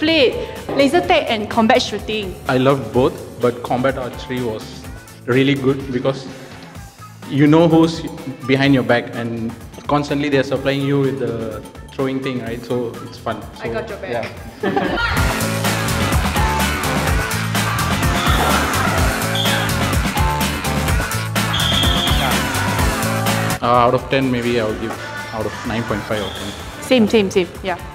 played laser tag and combat shooting? I loved both, but combat archery was really good because you know who's behind your back and constantly they're supplying you with the throwing thing, right? So it's fun. So, I got your back. Yeah. Out of 10, maybe I'll give out of 9.5 or 10. Same, yeah.